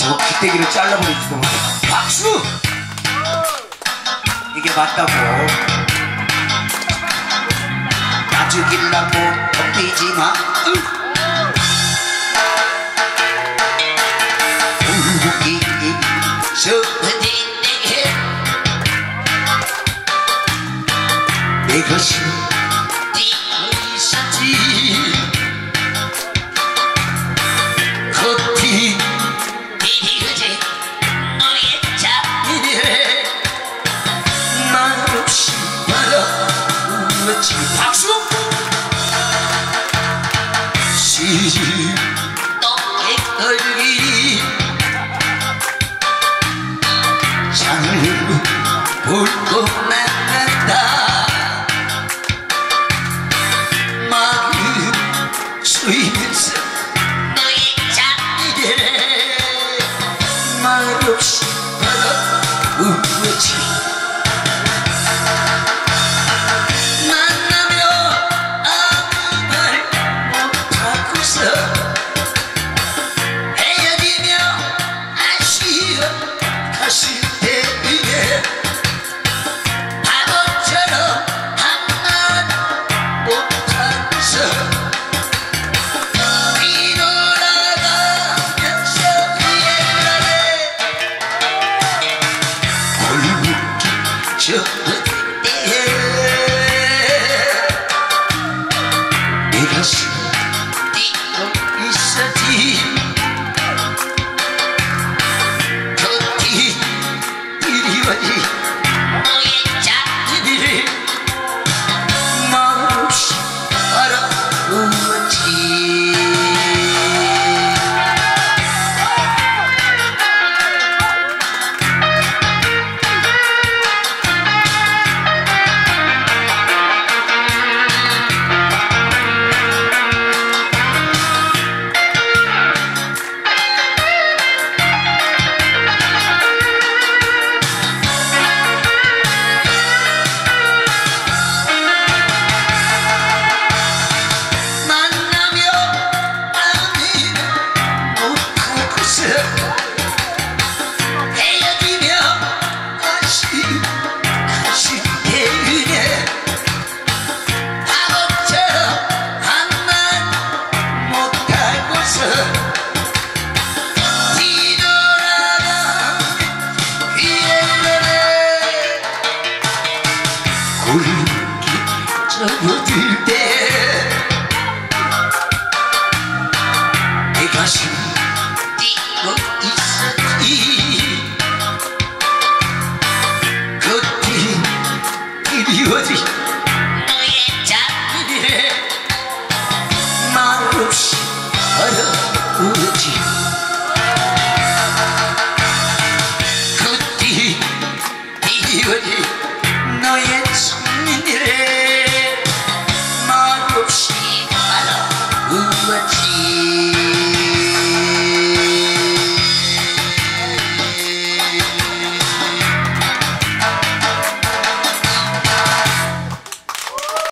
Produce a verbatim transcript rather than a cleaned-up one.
저 기대기를 잘라버리지도 못해. 박수! 이게 맞다고. 나 죽이려고 덤비지마. 울기 서디 내 것이 뛰고 있었지. 겉이 비리그지 너의 자리에 말없이 바라보았지. 박수! 시집 너의 얼굴이 장을 볼고 나간다. 마음 쏘이면서 너의 자리에 말없이 바라보았지. 내 가슴 뛰고 있었지. 겉이 비리워지 너의 자리를 말없이 바라보았지. 접어들 때 내 가슴 뛰고 있었지. 겉이 그리워지 너의 자리에 말없이 바라보았지. 겉이 그리워지